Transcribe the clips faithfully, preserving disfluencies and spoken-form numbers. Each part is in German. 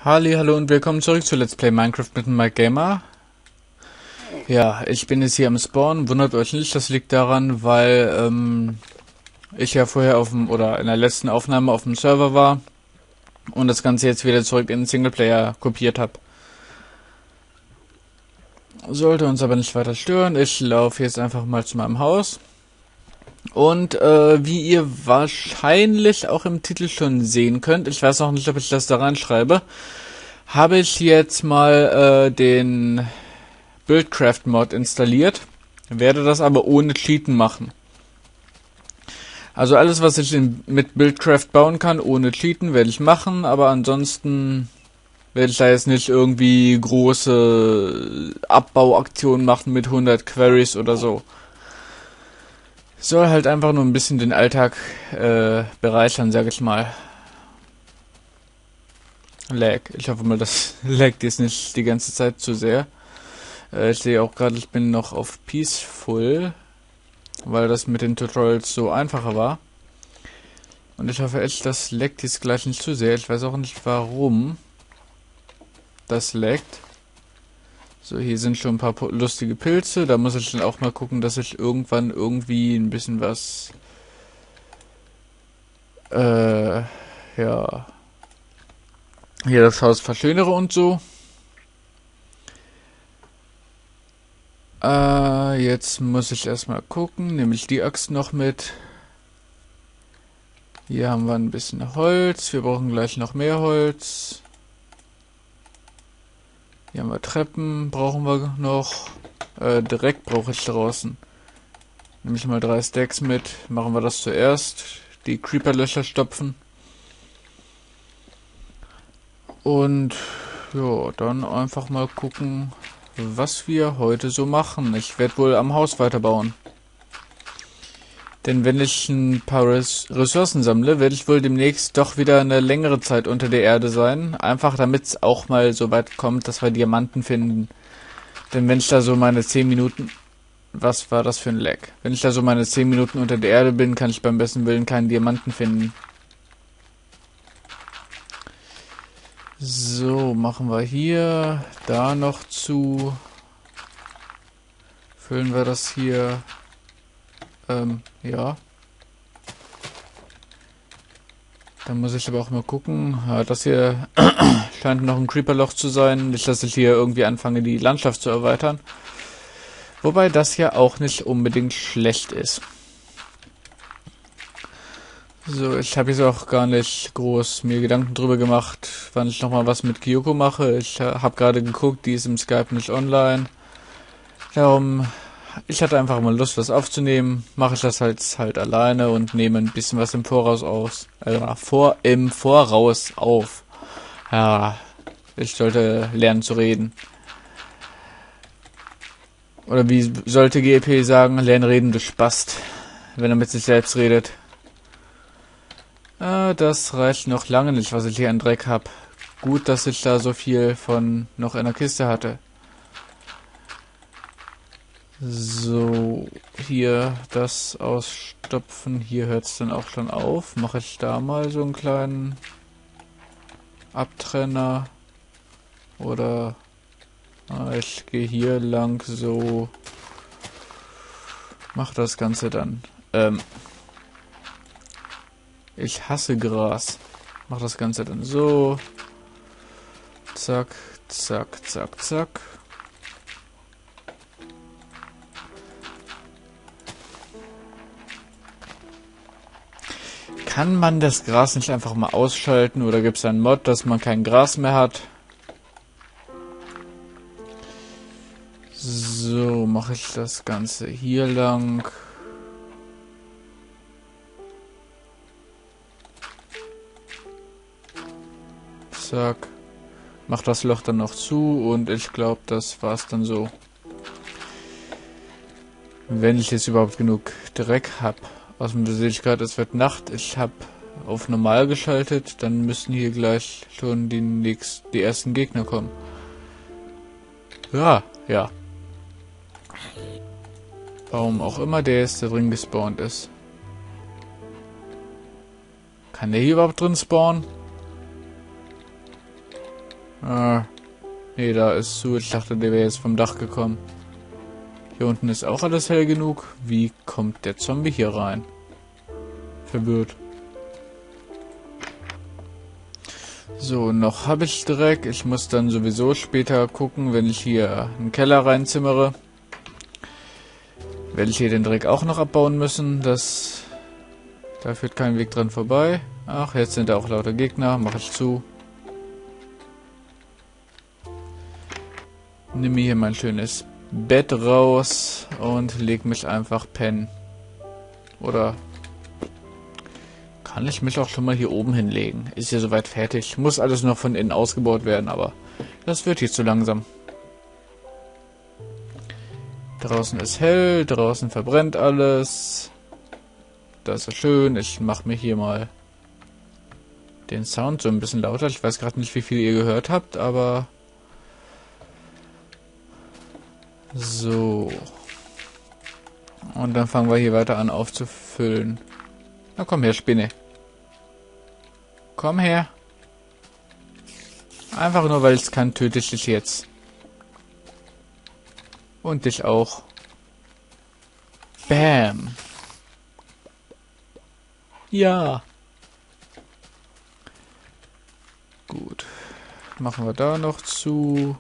Halli, hallo und willkommen zurück zu Let's Play Minecraft mit dem Mike Gamer. Ja, ich bin jetzt hier am Spawn, wundert euch nicht, das liegt daran, weil ähm, ich ja vorher auf dem, oder in der letzten Aufnahme auf dem Server war und das Ganze jetzt wieder zurück in den Singleplayer kopiert habe. Sollte uns aber nicht weiter stören, ich laufe jetzt einfach mal zu meinem Haus. Und äh, wie ihr wahrscheinlich auch im Titel schon sehen könnt, ich weiß noch nicht, ob ich das da reinschreibe, habe ich jetzt mal äh, den Buildcraft-Mod installiert, werde das aber ohne Cheaten machen. Also alles, was ich in, mit Buildcraft bauen kann, ohne Cheaten, werde ich machen, aber ansonsten werde ich da jetzt nicht irgendwie große Abbauaktionen machen mit hundert Queries oder so. Soll halt einfach nur ein bisschen den Alltag äh, bereichern, sag ich mal. Lag. Ich hoffe mal, das laggt jetzt nicht die ganze Zeit zu sehr. Äh, ich sehe auch gerade, ich bin noch auf Peaceful, weil das mit den Tutorials so einfacher war. Und ich hoffe echt, das laggt jetzt gleich nicht zu sehr. Ich weiß auch nicht, warum das laggt. So, hier sind schon ein paar lustige Pilze. Da muss ich dann auch mal gucken, dass ich irgendwann irgendwie ein bisschen was... Äh, ja... hier das Haus verschönere und so. Äh, jetzt muss ich erstmal gucken. Nehme ich die Axt noch mit. Hier haben wir ein bisschen Holz. Wir brauchen gleich noch mehr Holz. Hier haben wir Treppen, brauchen wir noch. Äh, direkt brauche ich draußen. Nehme ich mal drei Stacks mit. Machen wir das zuerst. Die Creeper-Löcher stopfen. Und ja, dann einfach mal gucken, was wir heute so machen. Ich werde wohl am Haus weiterbauen. Denn wenn ich ein paar Res Ressourcen sammle, werde ich wohl demnächst doch wieder eine längere Zeit unter der Erde sein. Einfach damit es auch mal so weit kommt, dass wir Diamanten finden. Denn wenn ich da so meine zehn Minuten... Was war das für ein Lag? Wenn ich da so meine zehn Minuten unter der Erde bin, kann ich beim besten Willen keinen Diamanten finden. So, machen wir hier, da noch zu. Füllen wir das hier. Ähm, ja. Dann muss ich aber auch mal gucken. Ja, das hier scheint noch ein Creeperloch zu sein. Nicht, dass ich hier irgendwie anfange, die Landschaft zu erweitern. Wobei das ja auch nicht unbedingt schlecht ist. So, ich habe jetzt auch gar nicht groß mir Gedanken drüber gemacht, wann ich nochmal was mit Kyoko mache. Ich äh, habe gerade geguckt, die ist im Skype nicht online. Darum, ich hatte einfach mal Lust, was aufzunehmen. Mache ich das halt halt alleine und nehme ein bisschen was im Voraus aus. Äh, vor, im Voraus auf. Ja, ich sollte lernen zu reden. Oder wie sollte G E P sagen, lernen reden, du Spast. Wenn er mit sich selbst redet. Äh, das reicht noch lange nicht, was ich hier an Dreck habe. Gut, dass ich da so viel von noch in der Kiste hatte. So, hier das ausstopfen. Hier hört es dann auch schon auf. Mache ich da mal so einen kleinen Abtrenner. Oder ah, ich gehe hier lang so. Mach das Ganze dann. Ähm. Ich hasse Gras. Mach das Ganze dann so. Zack, zack, zack, zack. Kann man das Gras nicht einfach mal ausschalten oder gibt es einen Mod, dass man kein Gras mehr hat? So, mache ich das Ganze hier lang. Zack. Mach das Loch dann noch zu und ich glaube, das war's dann so. Wenn ich jetzt überhaupt genug Dreck habe. Außerdem sehe ich gerade, es wird Nacht. Ich habe auf normal geschaltet, dann müssen hier gleich schon die nächsten, die ersten Gegner kommen. Ja, ja. Warum auch immer der jetzt da drin gespawnt ist. Kann der hier überhaupt drin spawnen? Ah, nee, da ist zu. Ich dachte, der wäre jetzt vom Dach gekommen. Hier unten ist auch alles hell genug. Wie kommt der Zombie hier rein? Verwirrt. So, noch habe ich Dreck. Ich muss dann sowieso später gucken, wenn ich hier einen Keller reinzimmere. Werde ich hier den Dreck auch noch abbauen müssen. Das, da führt kein Weg dran vorbei. Ach, jetzt sind da auch lauter Gegner. Mache ich zu. Nimm mir hier mein schönes Bett raus und leg mich einfach pennen. Oder kann ich mich auch schon mal hier oben hinlegen? Ist ja soweit fertig. Muss alles noch von innen ausgebaut werden, aber das wird hier zu langsam. Draußen ist hell, draußen verbrennt alles. Das ist schön. Ich mache mir hier mal den Sound so ein bisschen lauter. Ich weiß gerade nicht, wie viel ihr gehört habt, aber so. Und dann fangen wir hier weiter an aufzufüllen. Na komm her, Spinne. Komm her. Einfach nur, weil es kann, töte ich dich jetzt. Und dich auch. Bam. Ja. Gut. Machen wir da noch zu.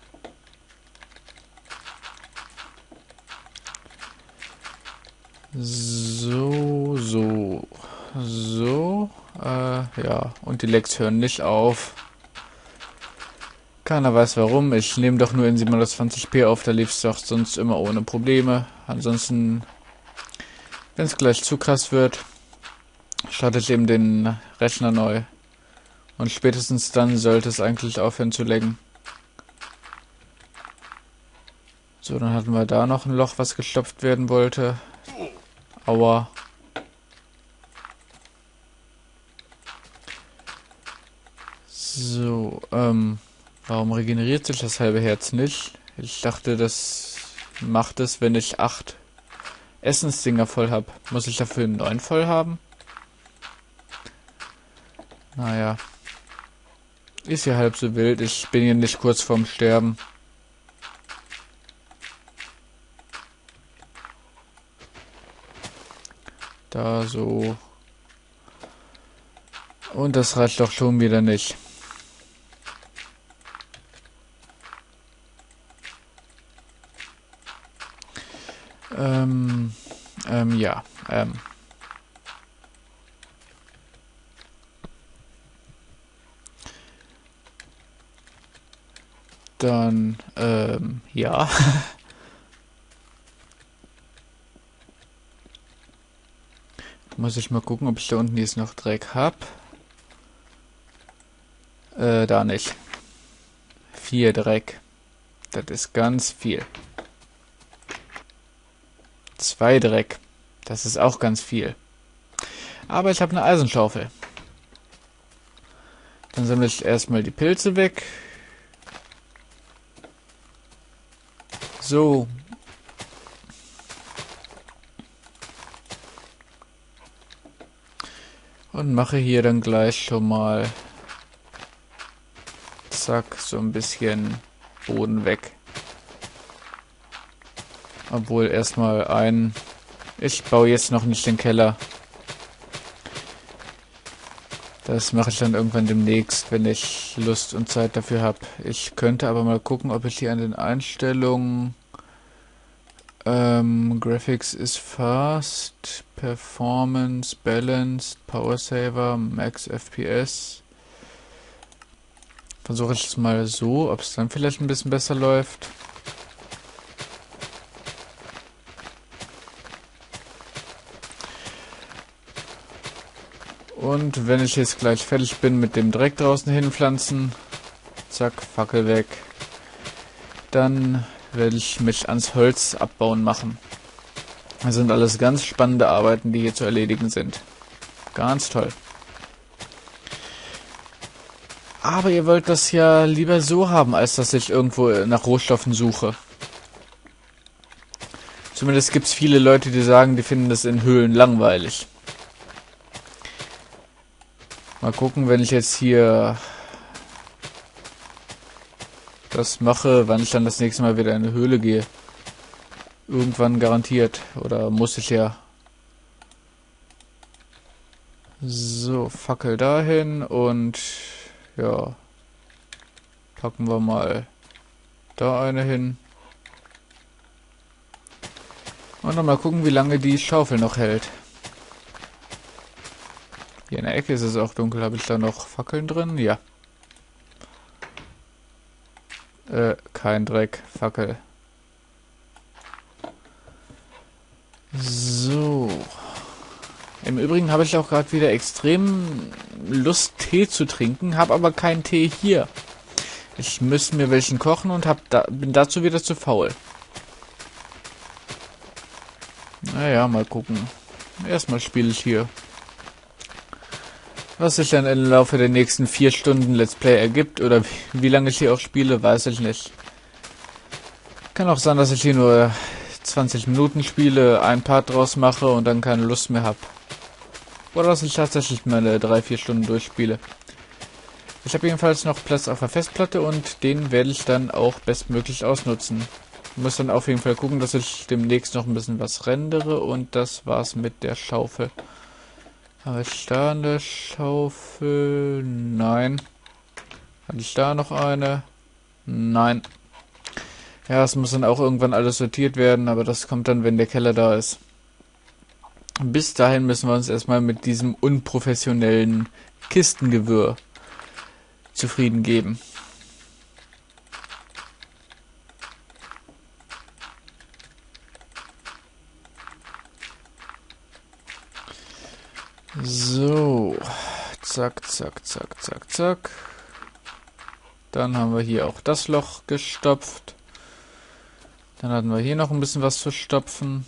So, so. So. Äh, ja. Und die Lecks hören nicht auf. Keiner weiß warum. Ich nehme doch nur in siebenhundertzwanzig p auf. Da lief es doch sonst immer ohne Probleme. Ansonsten, wenn es gleich zu krass wird, starte ich eben den Rechner neu. Und spätestens dann sollte es eigentlich aufhören zu laggen. So, dann hatten wir da noch ein Loch, was gestopft werden wollte. Aua. So, ähm, warum regeneriert sich das halbe Herz nicht? Ich dachte, das macht es, wenn ich acht Essensdinger voll habe. Muss ich dafür neun voll haben? Naja. Ist ja halb so wild. Ich bin hier nicht kurz vorm Sterben. Da so. Und das reicht doch schon wieder nicht. Ähm, ähm, ja, ähm. Dann, ähm, ja. Muss ich mal gucken, ob ich da unten jetzt noch Dreck hab. Äh, da nicht. Vier Dreck. Das ist ganz viel. Zwei Dreck. Das ist auch ganz viel. Aber ich habe eine Eisenschaufel. Dann sammle ich erstmal die Pilze weg. So. Und mache hier dann gleich schon mal, zack, so ein bisschen Boden weg. Obwohl erstmal ein, ich baue jetzt noch nicht den Keller. Das mache ich dann irgendwann demnächst, wenn ich Lust und Zeit dafür habe. Ich könnte aber mal gucken, ob ich hier an den Einstellungen ähm, Graphics is fast, Performance, Balanced, Power Saver, Max F P S. Versuche ich es mal so, ob es dann vielleicht ein bisschen besser läuft. Und wenn ich jetzt gleich fertig bin mit dem Dreck draußen hinpflanzen, zack, Fackel weg, dann werde ich mich ans Holz abbauen machen. Das sind alles ganz spannende Arbeiten, die hier zu erledigen sind. Ganz toll. Aber ihr wollt das ja lieber so haben, als dass ich irgendwo nach Rohstoffen suche. Zumindest gibt es viele Leute, die sagen, die finden das in Höhlen langweilig. Mal gucken, wenn ich jetzt hier das mache, wann ich dann das nächste Mal wieder in eine Höhle gehe. Irgendwann garantiert. Oder muss ich ja. So, Fackel dahin und ja. Packen wir mal da eine hin. Und dann mal gucken, wie lange die Schaufel noch hält. Hier in der Ecke ist es auch dunkel. Habe ich da noch Fackeln drin? Ja. Äh, kein Dreck. Fackel. So. Im Übrigen habe ich auch gerade wieder extrem Lust, Tee zu trinken, habe aber keinen Tee hier. Ich müsste mir welchen kochen und hab da, bin dazu wieder zu faul. Naja, mal gucken. Erstmal spiele ich hier. Was sich dann im Laufe der nächsten vier Stunden Let's Play ergibt oder wie, wie lange ich hier auch spiele, weiß ich nicht. Kann auch sein, dass ich hier nur zwanzig Minuten spiele, ein Part draus mache und dann keine Lust mehr habe. Oder dass ich tatsächlich meine drei vier Stunden durchspiele. Ich habe jedenfalls noch Platz auf der Festplatte und den werde ich dann auch bestmöglich ausnutzen. Ich muss dann auf jeden Fall gucken, dass ich demnächst noch ein bisschen was rendere und das war's mit der Schaufel. Habe ich da eine Schaufel? Nein. Hatte ich da noch eine? Nein. Ja, es muss dann auch irgendwann alles sortiert werden, aber das kommt dann, wenn der Keller da ist. Bis dahin müssen wir uns erstmal mit diesem unprofessionellen Kistengewirr zufrieden geben. So, zack, zack, zack, zack, zack. Dann haben wir hier auch das Loch gestopft. Dann hatten wir hier noch ein bisschen was zu stopfen.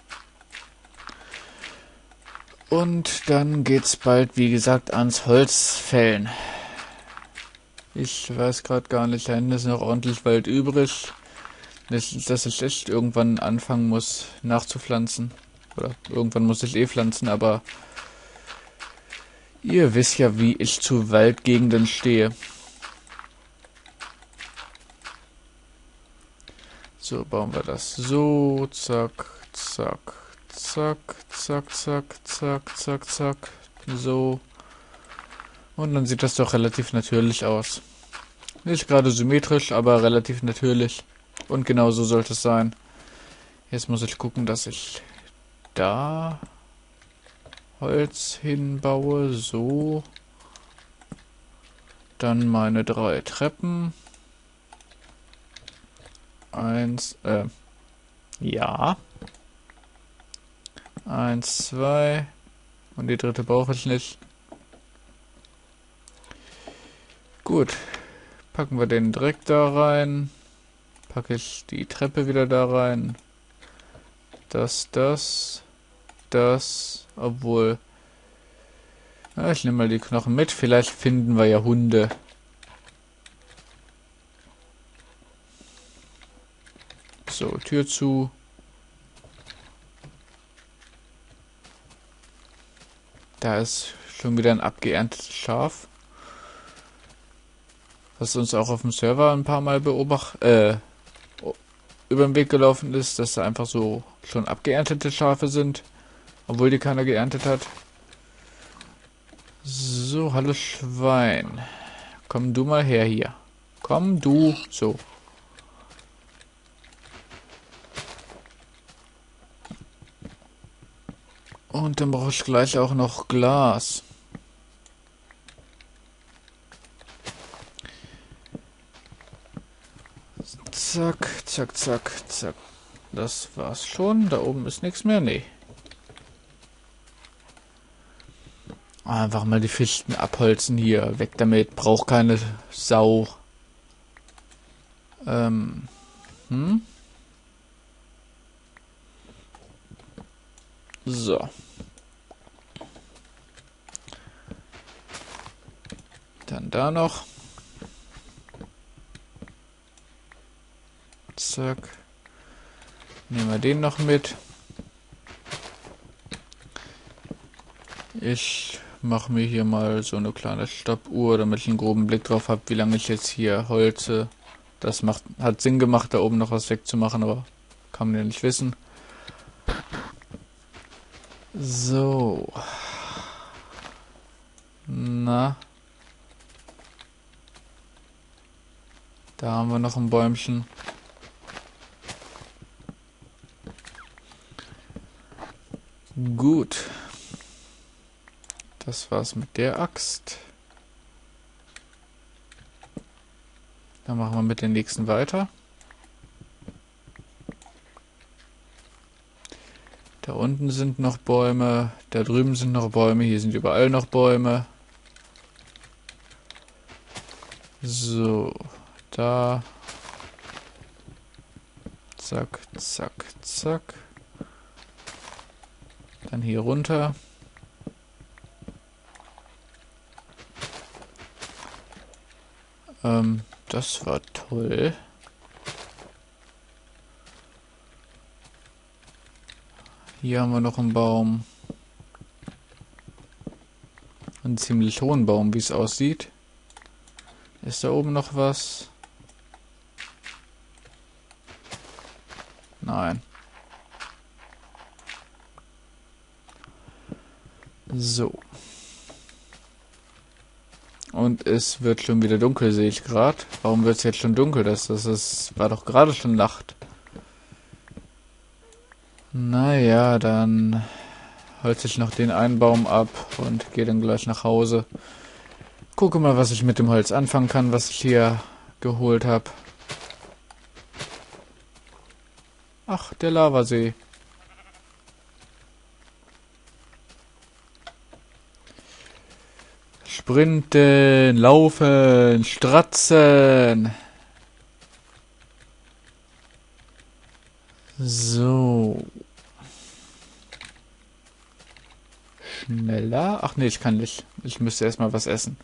Und dann geht's bald, wie gesagt, ans Holzfällen. Ich weiß gerade gar nicht, da hinten ist noch ordentlich Wald übrig, dass, dass ich echt irgendwann anfangen muss nachzupflanzen. Oder irgendwann muss ich eh pflanzen, aber ihr wisst ja, wie ich zu Waldgegenden stehe. So, bauen wir das so, zack, zack, zack, zack, zack, zack, zack, zack, so. Und dann sieht das doch relativ natürlich aus. Nicht gerade symmetrisch, aber relativ natürlich. Und genau so sollte es sein. Jetzt muss ich gucken, dass ich da Holz hinbaue, so. Dann meine drei Treppen. Eins, äh, ja. Eins, zwei. Und die dritte brauche ich nicht. Gut. Packen wir den Dreck da rein. Packe ich die Treppe wieder da rein. Das, das, das. Obwohl. Ja, ich nehme mal die Knochen mit. Vielleicht finden wir ja Hunde. So, Tür zu. Da ist schon wieder ein abgeerntetes Schaf. Was uns auch auf dem Server ein paar Mal beobachtet, äh, über den Weg gelaufen ist, dass da einfach so schon abgeerntete Schafe sind, obwohl die keiner geerntet hat. So, hallo Schwein. Komm du mal her hier. Komm du, so. Und dann brauche ich gleich auch noch Glas. Zack, zack, zack, zack. Das war's schon. Da oben ist nichts mehr. Nee. Einfach mal die Fichten abholzen hier. Weg damit. Braucht keine Sau. Ähm. Hm? So. Dann da noch. Zack. Nehmen wir den noch mit. Ich mache mir hier mal so eine kleine Stoppuhr, damit ich einen groben Blick drauf habe, wie lange ich jetzt hier holze Das macht, hat Sinn gemacht, da oben noch was wegzumachen, aber kann man ja nicht wissen. So. Na. Da haben wir noch ein Bäumchen. Gut. Das war's mit der Axt. Dann machen wir mit den nächsten weiter. Da unten sind noch Bäume, da drüben sind noch Bäume, hier sind überall noch Bäume. So, da. Zack, zack, zack. Dann hier runter. Ähm, das war toll. Hier haben wir noch einen Baum. Einen ziemlich hohen Baum, wie es aussieht. Ist da oben noch was? Nein. So. Und es wird schon wieder dunkel, sehe ich gerade. Warum wird es jetzt schon dunkel? Das, das ist, war doch gerade schon Nacht. Naja, dann holze ich noch den einen Baum ab und gehe dann gleich nach Hause. Gucke mal, was ich mit dem Holz anfangen kann, was ich hier geholt habe. Ach, der Lavasee. Sprinten, laufen, stratzen. So. Schneller. Ach nee, ich kann nicht. Ich müsste erstmal was essen.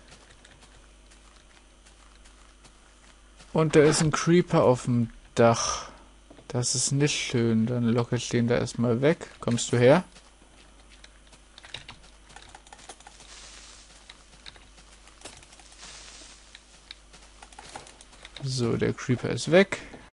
Und da ist ein Creeper auf dem Dach. Das ist nicht schön. Dann locke ich den da erstmal weg. Kommst du her? So, der Creeper ist weg.